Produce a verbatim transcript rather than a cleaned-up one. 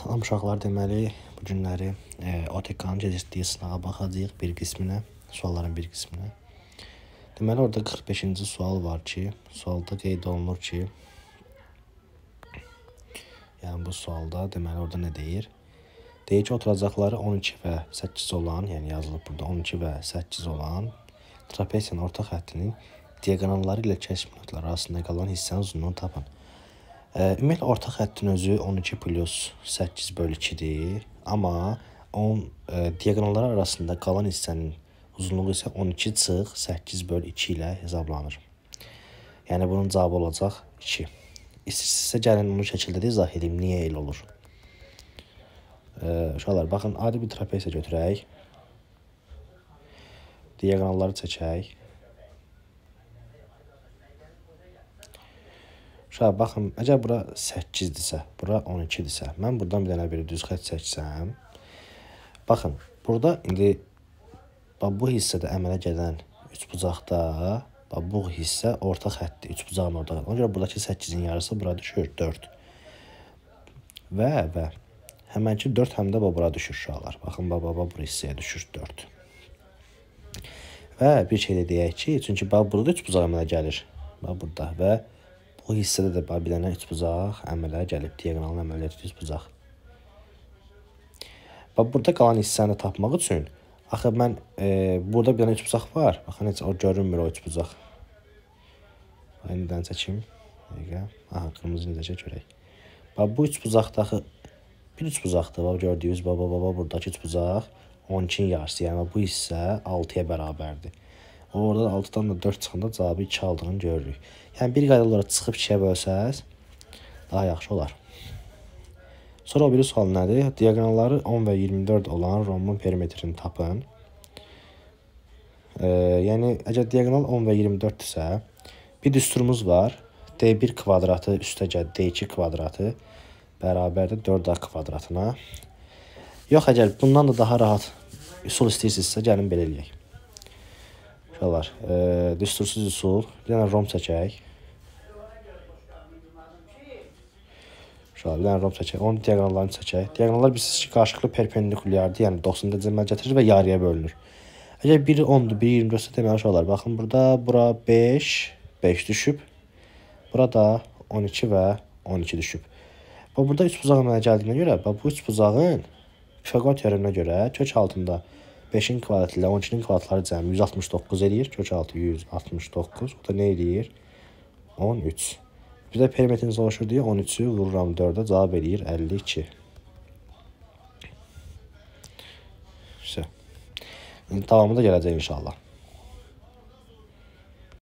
Salam uşaqlar, deməli bu günləri e, O T K-nın keçirdiyi sınağa baxacağıq bir qisminə, sualların bir qisminə. Deməli orada qırx beşinci sual var ki, sualda qeyd olunur ki, yəni bu sualda deməli orada nə deyir? Deyir ki, oturacaqları on iki və səkkiz olan, yəni yazılıb burada on iki və səkkiz olan trapesiyanın orta xəttinin diaqonalları ilə kəskin nöqtələr arasında qalan hissənin uzunluğunu tapın. Ümumiyyətlə orta xəttin özü on iki plus səkkiz bölü ikidir, amma onun e, diaqonalları arasında qalan hissənin uzunluğu isə on iki çıx səkkiz bölü iki ilə hesablanır. Yəni bunun cavabı olacaq iki. İstəyirsinizsə gəlin onu şəkildə də izah edeyim, niyə elə olur. E, uşaqlar, baxın, adi bir trapesiya götürək. Diaqonalları çəkək. Uşaq, baxın, əgər bura səkkizdirsə, bura on ikidirsə, mən buradan bir dənə bir düz xətt çəksəm, baxın, burada indi bax, bu hissədə əmələ gələn üçbucaqda, bax, bu hissə orta xəttdir, üçbucağın orta xətti. Ona görə buradakı səkkizin yarısı bura düşür, dörd. Və, və, həmənki dörd həm də bura düşür uşaqlar. Baxın, baba, baba, bu hissəyə düşür dörd. Və bir şey də deyək ki, çünki bax, burada üçbucaq əmələ gəlir, bax, burada və bu hissədə də bir dənə üçbucaq əmələ gəlib, diaqonalın əmələ gəlib üçbucaq. Bax, burada qalan hissəni tapmaq üçün, axı mən e, burada bir dənə üçbucaq var. Baxın, heç o görünmür o üçbucaq. Yenidən çəkim. Aha, qırmızı necə görək. Bax, bu üçbucaqda axı bir üçbucaqdır. Bax, gördüyünüz baba, baba, buradakı üçbucaq on ikinin yarısı. Yəni bu hissə altıya bərabərdir. Orada altıdan da dörd çıxanda cavabı iki aldığını görürük. Yəni bir qayda olaraq çıxıb ikiyə bölsəz daha yaxşı olar. Sonra o biri sual nədir? Diaqonalları on və iyirmi dörd olan rombun perimetrini tapın. E, yəni əgər diaqonal on və iyirmi dörddirsə, bir düsturumuz var. D bir kvadratı üstəgəl D iki kvadratı bərabərdir dörd A kvadratına. Yox, əgər bundan da daha rahat üsul istəyirsinizsə, gəlin belə eləyək. Uşaqlar, e, düstursuz üsul, bir dənə rom çəkək. Uşaqlar, bir dənə rom çəkək, onun diaqonallarını çəkək. Diaqonallar bilirsiniz ki, qarşılıqlı perpendikulyardır, yəni doxsan dərəcə əmələ gətirir və yarıya bölünür. Əgər biri ondur, biri iyirmi dördsə deməli uşaqlar, baxın, burada bura beş, beş düşüb. Burada on iki və on iki düşüb. Və burada üç bucaq əmələ gəldiyinə görə, bu üç bucağın Pifaqor teoreminə görə kök altında beşin kvadratı ilə on ikinin kvadratları cəmi yüz altmış doqquz eləyir. Kök altı yüz altmış doqquz. O da nə eləyir? on üç. Bir də perimetriniz oluşur deyə on üçü vururam dördə, cavab eləyir əlli iki. İşte. İndi davamı da gələcək inşallah.